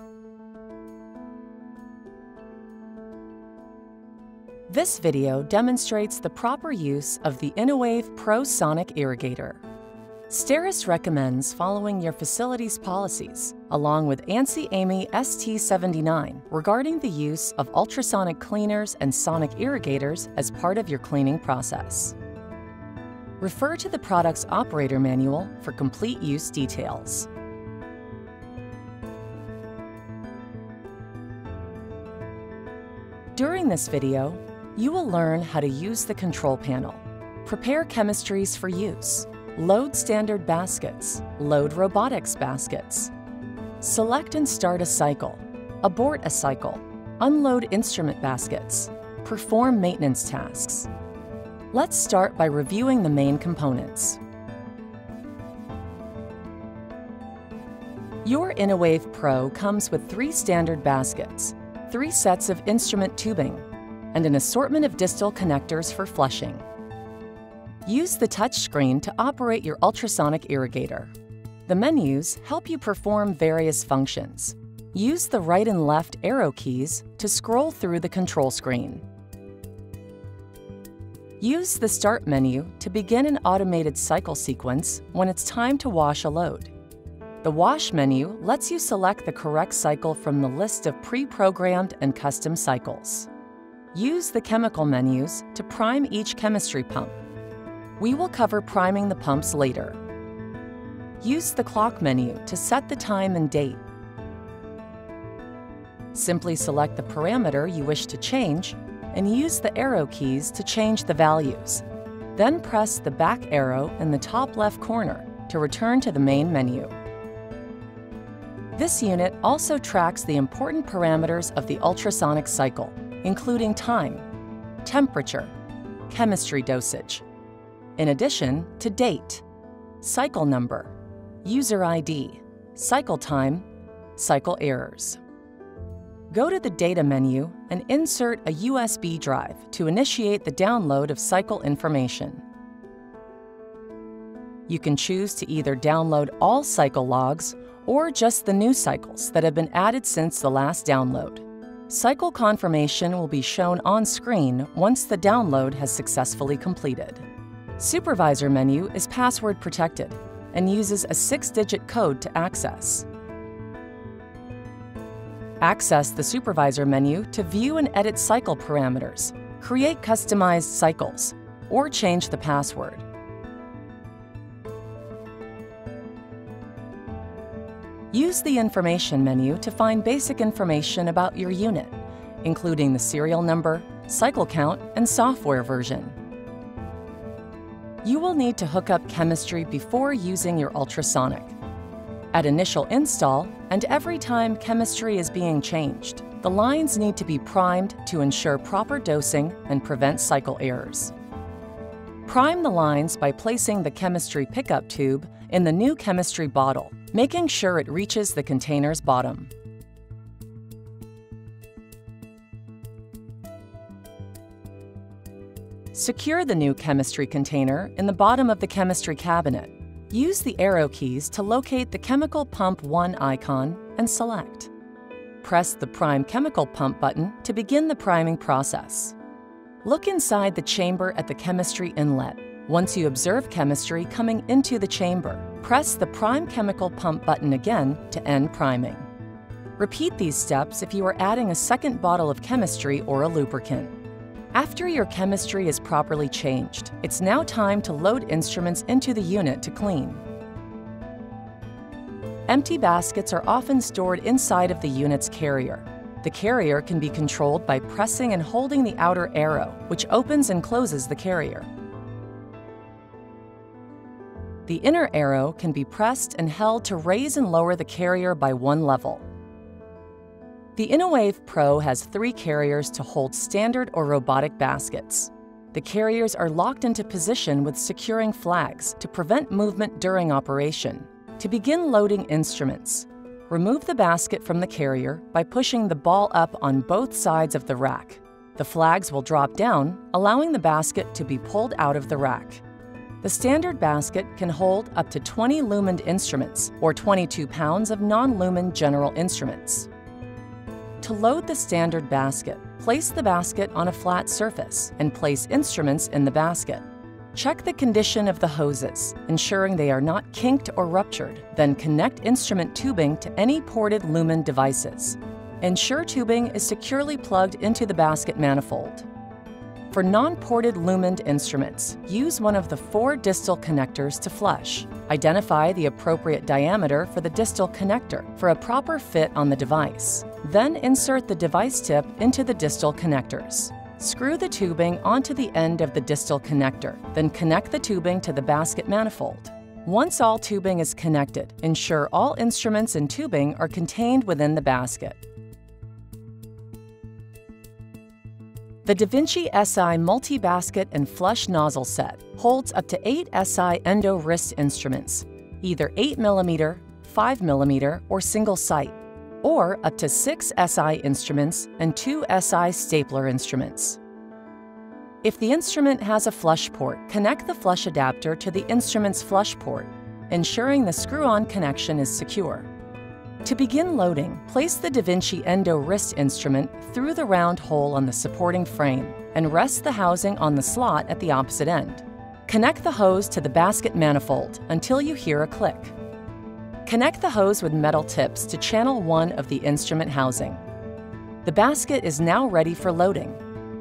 This video demonstrates the proper use of the InnoWave Pro Sonic Irrigator. STERIS recommends following your facility's policies, along with ANSI AAMI ST79, regarding the use of ultrasonic cleaners and sonic irrigators as part of your cleaning process. Refer to the product's operator manual for complete use details. During this video, you will learn how to use the control panel, prepare chemistries for use, load standard baskets, load robotics baskets, select and start a cycle, abort a cycle, unload instrument baskets, perform maintenance tasks. Let's start by reviewing the main components. Your InnoWave Pro comes with 3 standard baskets, 3 sets of instrument tubing, and an assortment of distal connectors for flushing. Use the touchscreen to operate your ultrasonic irrigator. The menus help you perform various functions. Use the right and left arrow keys to scroll through the control screen. Use the Start menu to begin an automated cycle sequence when it's time to wash a load. The Wash menu lets you select the correct cycle from the list of pre-programmed and custom cycles. Use the Chemical menus to prime each chemistry pump. We will cover priming the pumps later. Use the Clock menu to set the time and date. Simply select the parameter you wish to change and use the arrow keys to change the values. Then press the back arrow in the top left corner to return to the main menu. This unit also tracks the important parameters of the ultrasonic cycle, including time, temperature, chemistry dosage, in addition to date, cycle number, user ID, cycle time, cycle errors. Go to the Data menu and insert a USB drive to initiate the download of cycle information. You can choose to either download all cycle logs or just the new cycles that have been added since the last download. Cycle confirmation will be shown on screen once the download has successfully completed. Supervisor menu is password protected and uses a 6-digit code to access. Access the Supervisor menu to view and edit cycle parameters, create customized cycles, or change the password. Use the Information menu to find basic information about your unit, including the serial number, cycle count, and software version. You will need to hook up chemistry before using your ultrasonic. At initial install, and every time chemistry is being changed, the lines need to be primed to ensure proper dosing and prevent cycle errors. Prime the lines by placing the chemistry pickup tube in the new chemistry bottle, making sure it reaches the container's bottom. Secure the new chemistry container in the bottom of the chemistry cabinet. Use the arrow keys to locate the Chemical Pump 1 icon and select. Press the Prime Chemical Pump button to begin the priming process. Look inside the chamber at the chemistry inlet. Once you observe chemistry coming into the chamber, press the Prime Chemical Pump button again to end priming. Repeat these steps if you are adding a second bottle of chemistry or a lubricant. After your chemistry is properly changed, it's now time to load instruments into the unit to clean. Empty baskets are often stored inside of the unit's carrier. The carrier can be controlled by pressing and holding the outer arrow, which opens and closes the carrier. The inner arrow can be pressed and held to raise and lower the carrier by 1 level. The InnoWave Pro has 3 carriers to hold standard or robotic baskets. The carriers are locked into position with securing flags to prevent movement during operation. To begin loading instruments, remove the basket from the carrier by pushing the ball up on both sides of the rack. The flags will drop down, allowing the basket to be pulled out of the rack. The standard basket can hold up to 20 lumened instruments or 22 pounds of non-lumen general instruments. To load the standard basket, place the basket on a flat surface and place instruments in the basket. Check the condition of the hoses, ensuring they are not kinked or ruptured, then connect instrument tubing to any ported lumen devices. Ensure tubing is securely plugged into the basket manifold. For non-ported lumened instruments, use one of the 4 distal connectors to flush. Identify the appropriate diameter for the distal connector for a proper fit on the device. Then insert the device tip into the distal connectors. Screw the tubing onto the end of the distal connector, then connect the tubing to the basket manifold. Once all tubing is connected, ensure all instruments and tubing are contained within the basket. The DaVinci SI Multi-Basket and Flush Nozzle Set holds up to 8 SI endo wrist instruments, either 8mm, 5mm, or single site, or up to 6 SI instruments and 2 SI stapler instruments. If the instrument has a flush port, connect the flush adapter to the instrument's flush port, ensuring the screw-on connection is secure. To begin loading, place the DaVinci Endo wrist instrument through the round hole on the supporting frame and rest the housing on the slot at the opposite end. Connect the hose to the basket manifold until you hear a click. Connect the hose with metal tips to channel 1 of the instrument housing. The basket is now ready for loading.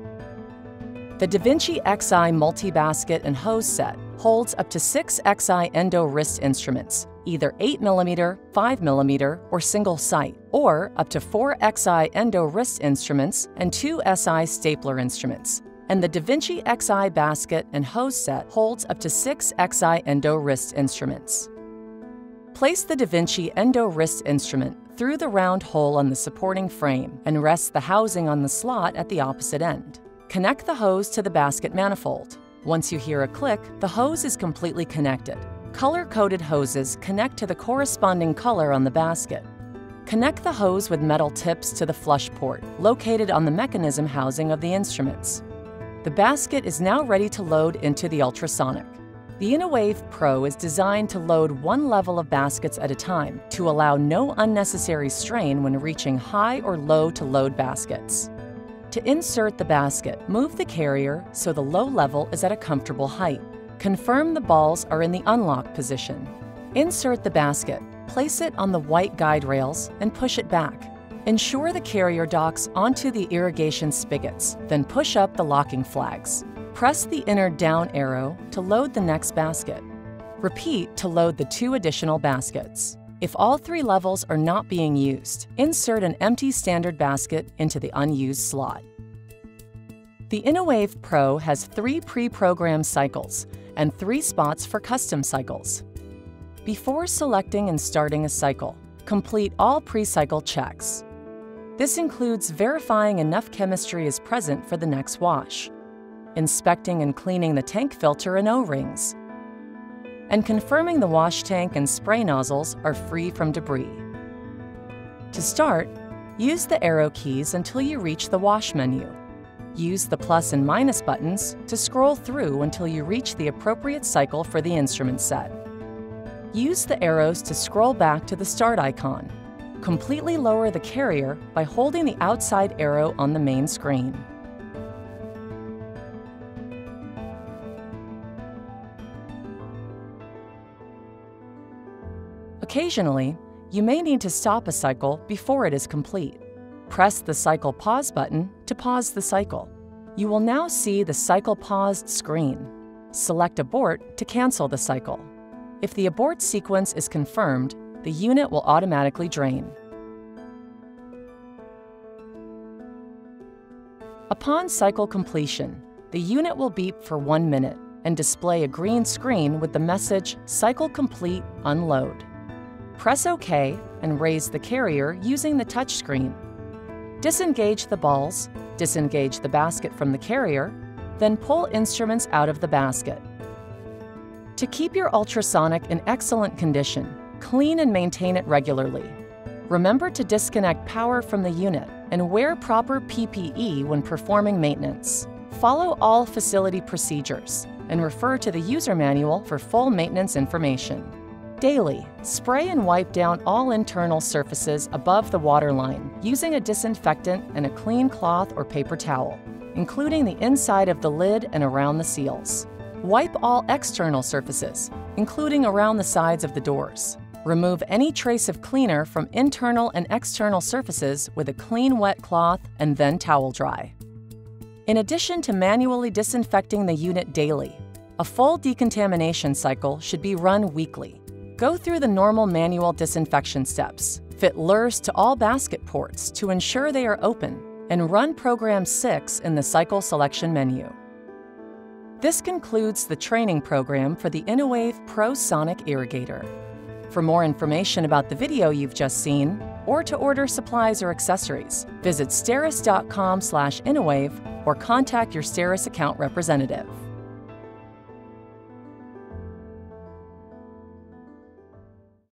The DaVinci Xi Multi-Basket and Hose Set holds up to 6 Xi Endo wrist instruments, either 8mm, 5mm, or single site, or up to 4 Xi Endo wrist instruments and 2 SI stapler instruments. And the DaVinci Xi Basket and Hose Set holds up to 6 Xi Endo wrist instruments. Place the DaVinci Endo wrist instrument through the round hole on the supporting frame and rest the housing on the slot at the opposite end. Connect the hose to the basket manifold. Once you hear a click, the hose is completely connected. Color-coded hoses connect to the corresponding color on the basket. Connect the hose with metal tips to the flush port, located on the mechanism housing of the instruments. The basket is now ready to load into the ultrasonic. The InnoWave Pro is designed to load 1 level of baskets at a time to allow no unnecessary strain when reaching high or low to load baskets. To insert the basket, move the carrier so the low level is at a comfortable height. Confirm the balls are in the unlock position. Insert the basket, place it on the white guide rails, and push it back. Ensure the carrier docks onto the irrigation spigots, then push up the locking flags. Press the inner down arrow to load the next basket. Repeat to load the 2 additional baskets. If all 3 levels are not being used, insert an empty standard basket into the unused slot. The InnoWave Pro has 3 pre-programmed cycles and 3 spots for custom cycles. Before selecting and starting a cycle, complete all pre-cycle checks. This includes verifying enough chemistry is present for the next wash, inspecting and cleaning the tank filter and O-rings, and confirming the wash tank and spray nozzles are free from debris. To start, use the arrow keys until you reach the wash menu. Use the plus and minus buttons to scroll through until you reach the appropriate cycle for the instrument set. Use the arrows to scroll back to the start icon. Completely lower the carrier by holding the outside arrow on the main screen. Occasionally, you may need to stop a cycle before it is complete. Press the Cycle Pause button to pause the cycle. You will now see the Cycle Paused screen. Select Abort to cancel the cycle. If the abort sequence is confirmed, the unit will automatically drain. Upon cycle completion, the unit will beep for 1 minute and display a green screen with the message Cycle Complete, Unload. Press OK and raise the carrier using the touchscreen. Disengage the balls, disengage the basket from the carrier, then pull instruments out of the basket. To keep your ultrasonic in excellent condition, clean and maintain it regularly. Remember to disconnect power from the unit and wear proper PPE when performing maintenance. Follow all facility procedures and refer to the user manual for full maintenance information. Daily, spray and wipe down all internal surfaces above the waterline using a disinfectant and a clean cloth or paper towel, including the inside of the lid and around the seals. Wipe all external surfaces, including around the sides of the doors. Remove any trace of cleaner from internal and external surfaces with a clean wet cloth and then towel dry. In addition to manually disinfecting the unit daily, a full decontamination cycle should be run weekly. Go through the normal manual disinfection steps, fit LURS to all basket ports to ensure they are open, and run Program 6 in the cycle selection menu. This concludes the training program for the InnoWave Pro Sonic Irrigator. For more information about the video you've just seen, or to order supplies or accessories, visit steris.com/InnoWave or contact your Steris account representative.